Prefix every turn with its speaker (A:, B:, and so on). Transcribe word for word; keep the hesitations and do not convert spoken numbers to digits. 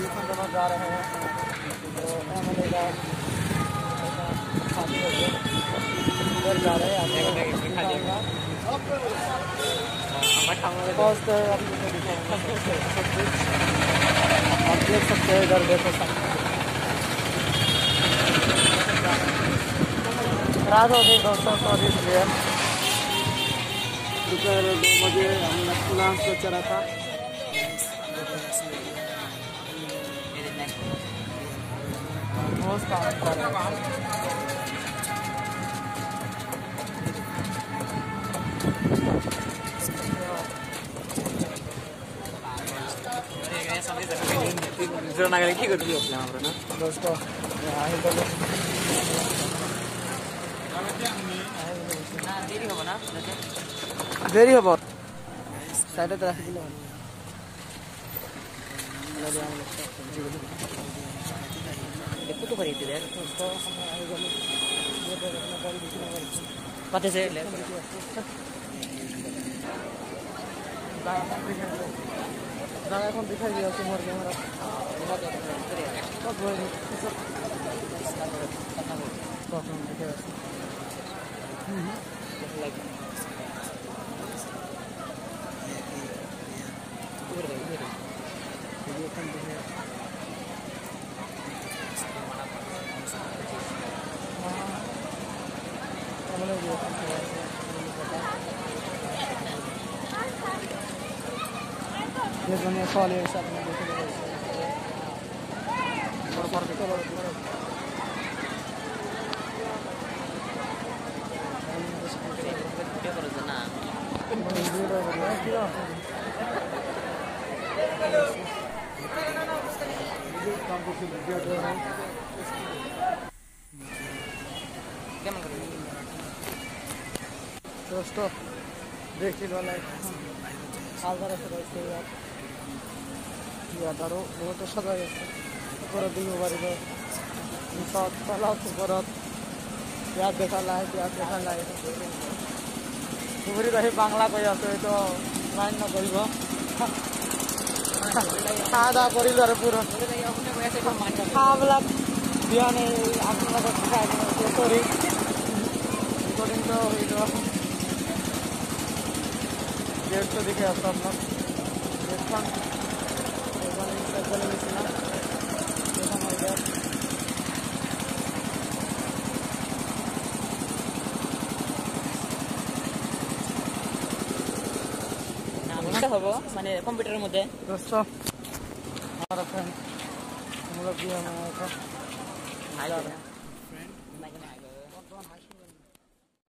A: दोनों जा रहे हैं तो एम एल ए का उधर जा रहे हैं। आप देख सकते हैं, इधर देखो रात हो गई दोस्तों, सॉरी इसलिए दोपहर दो बजे हमने खुला से चला था। बहुत काम कर रहे हैं। जो नगर की करती है अपने यहाँ ना दोस्तों, आए तो देरी हो ना, देरी हो बहुत साइड तरफ दिलो देखो तो खरीद दे दोस्तों। पते से दादा এখন দেখাই দিও তোমার ক্যামেরা কত বড় কিছু তখন দেখে আছে। হুম লাইক পুরো দেখে ভিডিও কোন দেখে আমরা ভিডিও কোন করে ये दुनिया सॉल है सब में देखे गए और पर देखो वीडियो करो ना वीडियो करो क्या वीडियो काम को वीडियो दे रहा हूं क्या मन करो दोस्तों देखिए वाला आलदा रास्ता रही है यादारो बहुत सदा परत दिखो बारी सब चला परत याद देखा लाए याद देखा लाए तुमरी रही बांगला कही आस तो लाइन न कर खावा दावा कर पूरा खावाला दिया नहीं अपना सॉरी रिकॉर्डिंग तो गेट तो दिखे आप अपना देखा माने कंप्यूटर मध्य दोस्तों हमारा फ्रेंड हम लोग भी हमारा